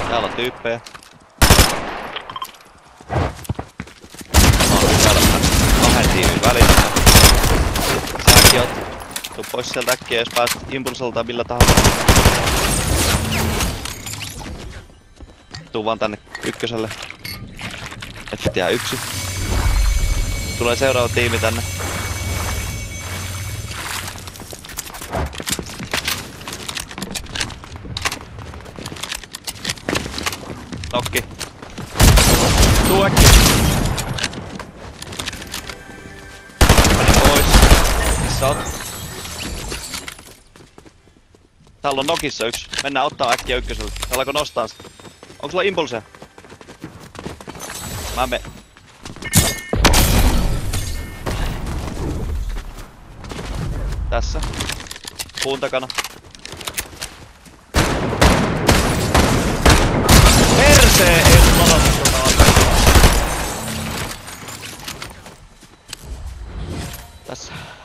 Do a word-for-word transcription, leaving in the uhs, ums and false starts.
Täällä on tyyppejä. Mä oon täällä kahden tiimin välillä. Säkin oot. Tuu pois sieltä äkkiä, jos pääset impulsolta millä tahansa. Tuu vaan tänne ykköselle. Et jää yksi. Tulee seuraava tiimi tänne. Nokki. Tuu äkkiä. Meni pois. Missä oot? Täällä on nokissa yksi. Mennään ottaa äkkiä ykköselle. Saadaanko nostaa sitä? Onko sulla impulseja? Mä me... Tässä. Puun takana. Persee! Ei sun odota tuota asetta. Tässä.